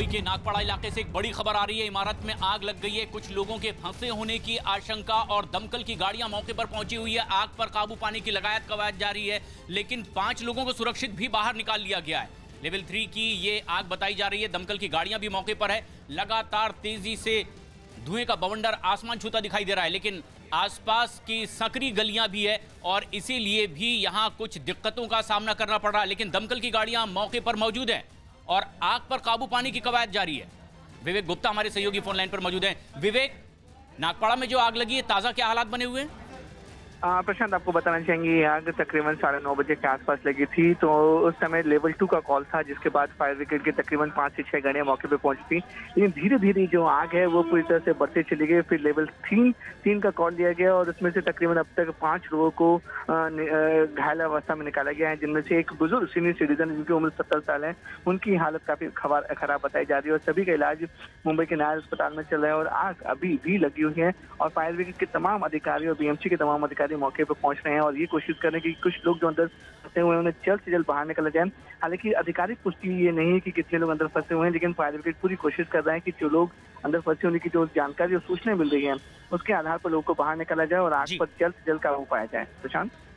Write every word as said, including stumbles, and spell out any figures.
मुंबई के नागपाड़ा इलाके से एक बड़ी खबर आ रही है। इमारत में आग लग गई है। कुछ लोगों के फंसे होने की आशंका और दमकल की गाड़ियां मौके पर पहुंची हुई है। आग पर काबू पाने की लगातार कवायद जारी है, लेकिन पांच लोगों को सुरक्षित भी बाहर निकाल लिया गया है। लेवल थ्री की ये आग बताई जा रही है। दमकल की गाड़ियां भी मौके पर है। लगातार तेजी से धुएं का बवंडर आसमान छूता दिखाई दे रहा है, लेकिन आसपास की सकरी गलियां भी है और इसीलिए भी यहां कुछ दिक्कतों का सामना करना पड़ रहा है। लेकिन दमकल की गाड़ियां मौके पर मौजूद हैं और आग पर काबू पाने की कवायद जारी है। विवेक गुप्ता हमारे सहयोगी फोन लाइन पर मौजूद हैं। विवेक, नागपाड़ा में जो आग लगी है, ताजा क्या हालात बने हुए हैं? प्रशांत, आपको बताना चाहेंगे ये आग तकरीबन साढ़े नौ बजे के आसपास लगी थी। तो उस समय लेवल टू का कॉल था, जिसके बाद फायर ब्रिगेड के तकरीबन पाँच से छह गाड़ियां मौके पे पहुंची थी। लेकिन धीरे धीरे जो आग है वो पूरी तरह से बढ़ते चली गई। फिर लेवल तीन तीन का कॉल दिया गया और उसमें से तकरीबन अब तक पांच लोगों को घायल अवस्था में निकाला गया है, जिनमें से एक बुजुर्ग सीनियर सिटीजन जिनकी उम्र सत्तर साल है, उनकी हालत काफी खराब बताई जा रही है और सभी का इलाज मुंबई के नायर अस्पताल में चल रहा है। और आग अभी भी लगी हुई है और फायर ब्रिगेड के तमाम अधिकारी और बीएमसी के तमाम अधिकारी मौके पर पहुंच रहे हैं और ये कोशिश कर रहे हैं कि कुछ लोग जो अंदर फंसे हुए हैं उन्हें जल्द से जल्द बाहर निकला जाए। हालांकि आधिकारिक पुष्टि ये नहीं है कि कितने लोग अंदर फंसे हुए हैं, लेकिन फायर ब्रिगेड पूरी कोशिश कर रहे हैं कि जो लोग अंदर फंसे होने की जो जानकारी और सूचना मिल रही है उसके आधार पर लोगों को बाहर निकाला जाए और आग पर जल्द से जल्द काबू पाया जाए। प्रशांत।